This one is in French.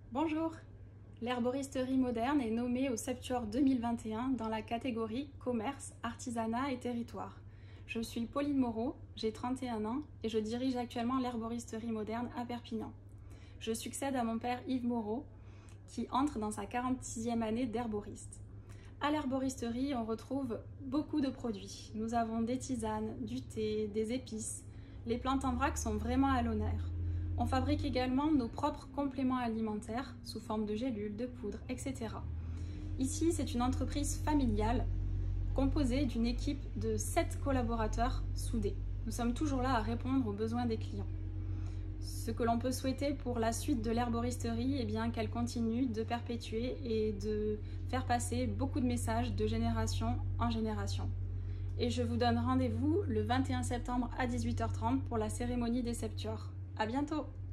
Bonjour! L'herboristerie moderne est nommée au Septuor 2021 dans la catégorie Commerce, Artisanat et Territoire. Je suis Pauline Moreau, j'ai 31 ans et je dirige actuellement l'herboristerie moderne à Perpignan. Je succède à mon père Yves Moreau qui entre dans sa 46e année d'herboriste. À l'herboristerie, on retrouve beaucoup de produits. Nous avons des tisanes, du thé, des épices. Les plantes en vrac sont vraiment à l'honneur. On fabrique également nos propres compléments alimentaires sous forme de gélules, de poudre, etc. Ici, c'est une entreprise familiale composée d'une équipe de 7 collaborateurs soudés. Nous sommes toujours là à répondre aux besoins des clients. Ce que l'on peut souhaiter pour la suite de l'herboristerie, eh bien qu'elle continue de perpétuer et de faire passer beaucoup de messages de génération en génération. Et je vous donne rendez-vous le 21 septembre à 18h30 pour la cérémonie des Septuors. À bientôt!